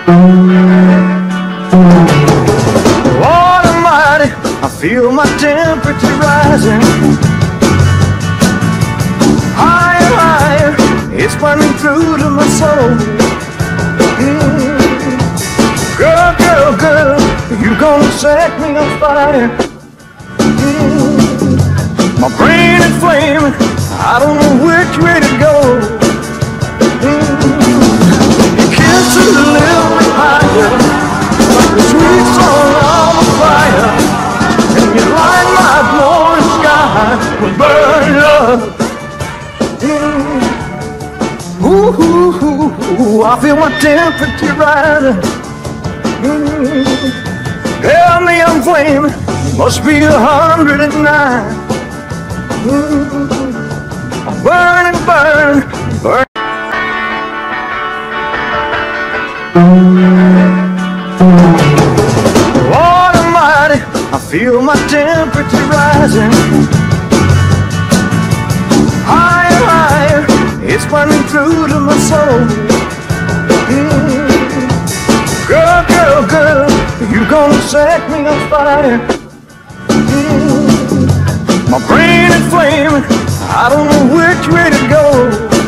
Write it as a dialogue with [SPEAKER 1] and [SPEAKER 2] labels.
[SPEAKER 1] Lord Almighty, I feel my temperature rising. Higher, higher, it's burning through to my soul. Girl, girl, girl, you gonna set me on fire. My brain is flaming, I don't know which way to go. Your kisses lift me higher, like the sweet song of a fire, and you light my glowing sky with burning love. Ooh, ooh, ooh, ooh, I feel my temperature rising. Tell me I'm flaming, must be 109. Burn, burn, burn. Lord Almighty, I feel my temperature rising. Higher, higher, it's burning through to my soul. Girl, girl, girl, you gonna set me on fire. My brain is flaming, I don't know which way to go.